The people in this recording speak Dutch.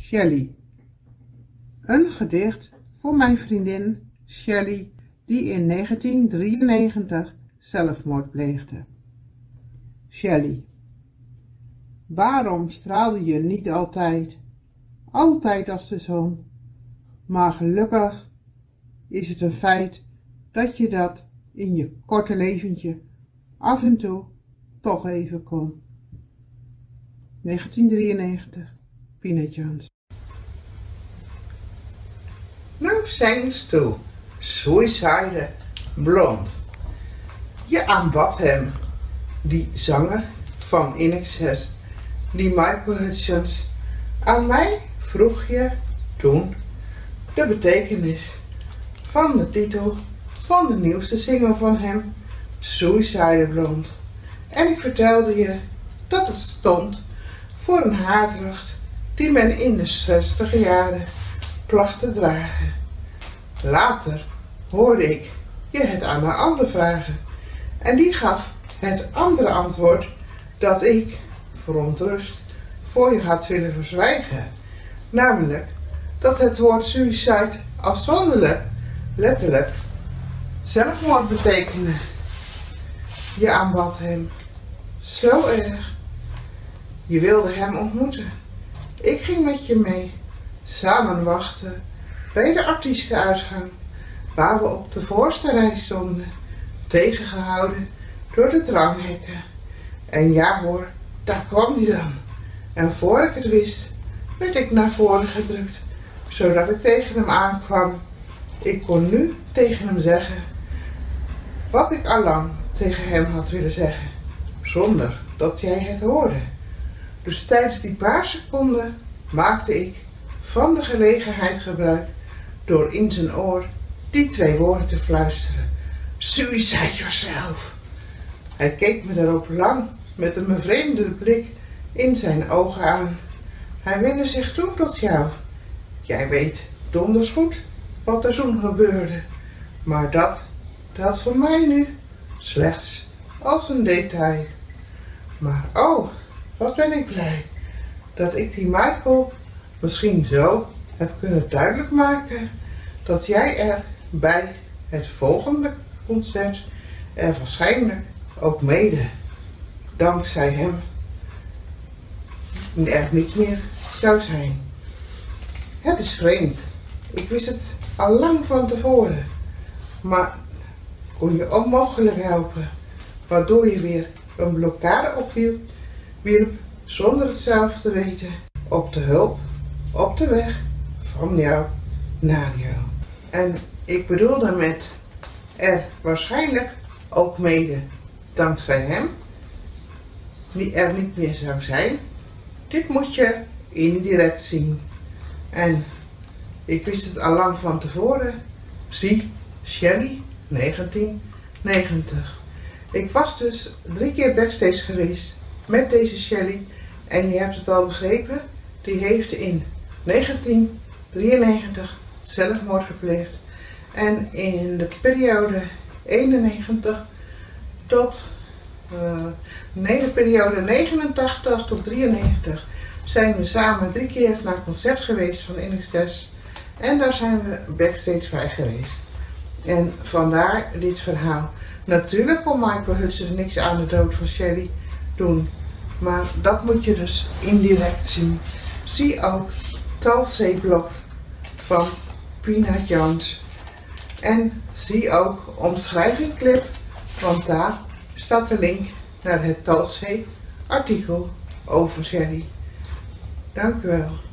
Shelley. Een gedicht voor mijn vriendin Shelley, die in 1993 zelfmoord pleegde. Shelley. Waarom straalde je niet altijd als de zon? Maar gelukkig is het een feit dat je dat in je korte leventje af en toe toch even kon. 1993, Pina Jones. No thanks to Suicide Blonde. Je aanbad hem, die zanger van INXS, die Michael Hutchence. Aan mij vroeg je toen de betekenis van de titel van de nieuwste single van hem, Suicide Blonde. En ik vertelde je dat het stond voor een haardrucht die men in de 60 jaren placht te dragen. Later hoorde ik je het aan een ander vragen en die gaf het andere antwoord dat ik, verontrust, voor je had willen verzwijgen. Namelijk dat het woord suicide afzonderlijk, letterlijk, zelfmoord betekende. Je aanbad hem zo erg. Je wilde hem ontmoeten. Ik ging met je mee, samen wachten bij de artiestenuitgang, waar we op de voorste rij stonden, tegengehouden door de dranghekken. En ja hoor, daar kwam hij dan. En voor ik het wist, werd ik naar voren gedrukt, zodat ik tegen hem aankwam. Ik kon nu tegen hem zeggen wat ik allang tegen hem had willen zeggen, zonder dat jij het hoorde. Dus tijdens die paar seconden maakte ik van de gelegenheid gebruik door in zijn oor die twee woorden te fluisteren: Suicide yourself. Hij keek me daarop lang met een bevreemde blik in zijn ogen aan. Hij wendde zich toen tot jou. Jij weet donders goed wat er toen gebeurde, maar dat telt voor mij nu slechts als een detail. Maar oh, wat ben ik blij dat ik die Michael misschien zo heb kunnen duidelijk maken dat jij er bij het volgende concert er waarschijnlijk ook mede dankzij hem er niet meer zou zijn. Het is vreemd. Ik wist het al lang van tevoren, maar kon je onmogelijk helpen, waardoor je weer een blokkade opwierp zonder het zelf te weten, op de hulp, op de weg van jou naar jou. En ik bedoelde met er waarschijnlijk ook mede dankzij hem, die er niet meer zou zijn. Dit moet je indirect zien. En ik wist het al lang van tevoren. Zie, Shelley, 1990. Ik was dus 3 keer backstage geweest met deze Shelley. En je hebt het al begrepen, die heeft in 1993 zelfmoord gepleegd. En in de periode 91 tot de periode 89 tot 93 zijn we samen 3 keer naar het concert geweest van INXS. En daar zijn we backstage bij geweest. En vandaar dit verhaal. Natuurlijk kon Michael Hutchence niks aan de dood van Shelley doen. Maar dat moet je dus indirect zien. Zie ook Talsee-blog van Pina Jones. En zie ook omschrijvingclip, want daar staat de link naar het Talsee artikel over Shelley. Dank u wel.